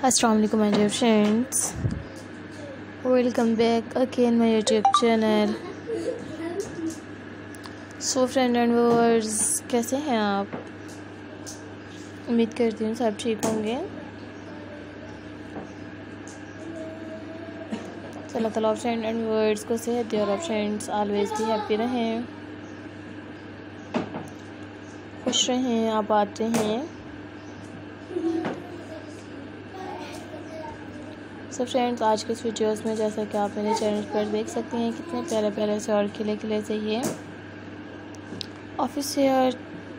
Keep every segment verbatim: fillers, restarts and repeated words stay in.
Assalamu alaikum my dear friends, welcome back again my YouTube channel. So friend and viewers, कैसे हैं आप? उम्मीद करती हूँ सब ठीक होंगे। अल्लाह ताला फ्रेंड एंड व्यूअर्स को सेहत दे और फ्रेंड्स ऑलवेज भी हैप्पी रहें, खुश रहें, आबाद रहें। सो फ्रेंड्स, आज के इस वीडियोस में जैसा कि आप मेरे चैनल पर देख सकते हैं कितने प्यारे प्यारे से और खिले खिले से ये ऑफिस वेयर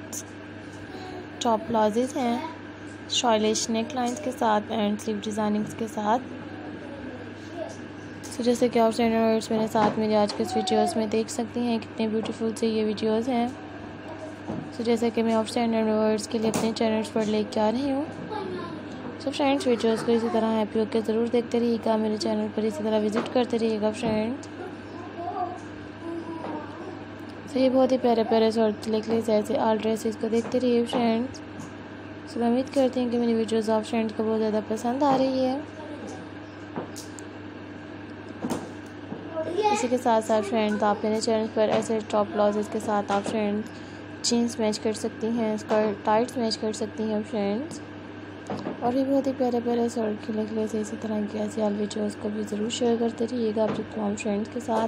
टॉप प्लाजेस हैं, स्टाइलिश नेक लाइन्स के साथ एंड स्लीव डिज़ाइनिंग्स के साथ। सो so, जैसे कि आप फ्रेंड्स मेरे साथ मेरे आज के इस वीडियोस में देख सकते हैं कितने ब्यूटीफुल से ये वीडियोस हैं। सो so, जैसे कि मैं आप फ्रेंड एंड व्यूअर्स के लिए अपने चैनल्स पर लेके आ रही हूँ। सो so, फ्रेंड्स वीडियोस को इसी तरह हैप्पी होकर ज़रूर देखते रहिएगा, मेरे चैनल पर इसी तरह विज़िट करते रहिएगा फ्रेंड्स। सो so, ये बहुत ही प्यारे प्यारे शॉर्ट क्लिक ऐसे ऑल ड्रेसेस को देखते रहिए फ्रेंड्स। सो so, मैं उम्मीद करती हूँ कि मेरी वीडियोस आप फ्रेंड्स को बहुत ज़्यादा पसंद आ रही है। इसी के साथ साथ फ्रेंड्स आप मेरे चैनल पर ऐसे टॉप ब्लाउजेस के साथ आप फ्रेंड्स जीन्स मैच कर सकती हैं, स्कर्ट टाइट्स मैच कर सकती हैं फ्रेंड्स। और भी बहुत ही प्यारे प्यारे शॉर्ट खिले खिले से इसी तरह की ऐसी ऑल वीडियोस को भी ज़रूर शेयर करते रहिएगा अपने तमाम फ्रेंड्स के साथ।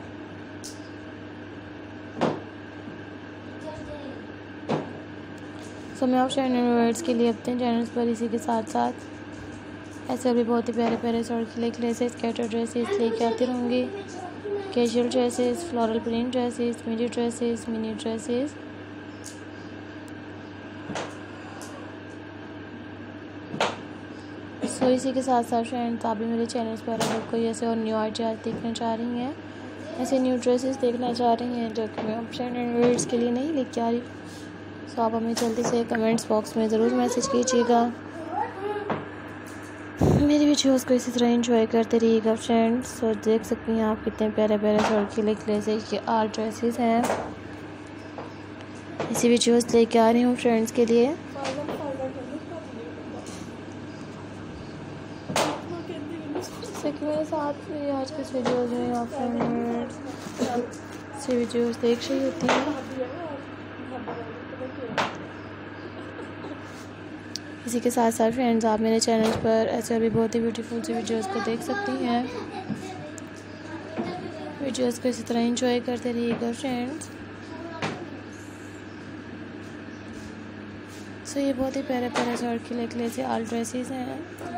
सो मैं आप फ्रेंड एंड व्यूअर्स के लिए अपने चैनल्स पर इसी के साथ साथ ऐसे भी बहुत ही प्यारे प्यारे शॉर्ट खिले खिले से स्कैटर ड्रेसेस लेके आती रहूँगी। Casual dresses, floral print dresses, midi dresses, mini dresses. So इसी के साथ साथ फ्रेंड्स आप भी मेरे चैनल्स पर अगर कोई ऐसे और न्यू आइडियाज़ देखना चाह रही हैं, ऐसे न्यू ड्रेसेस देखना चाह रही हैं जो कि मैं फ्रेंड एंड व्यूअर्स के लिए नहीं लेके आ रही, सो आप हमें जल्दी से कमेंट्स बॉक्स में ज़रूर मैसेज कीजिएगा। मेरी वीडियोस को इसी तरह एंजॉय करते रहिएगा फ्रेंड्स। सो देख सकती हैं आप कितने प्यारे प्यारे शॉर्ट खिले खिले से ये आर ड्रेसेस हैं, इसी वीडियोस लेके आ रही हूँ फ्रेंड्स के लिए। कि मेरे साथ में आज के वीडियोस में आप फ्रेंड्स से वीडियोस देख रही होती हैं। इसी के साथ साथ फ्रेंड्स आप मेरे चैनल पर ऐसे भी बहुत ही ब्यूटीफुल सी वीडियोस को देख सकती हैं। वीडियोस को इसी तरह एंजॉय करते रहिएगा फ्रेंड्स। सो ये बहुत ही प्यारे प्यारे शॉर्ट खिले खिले से ऑल ड्रेसेस हैं,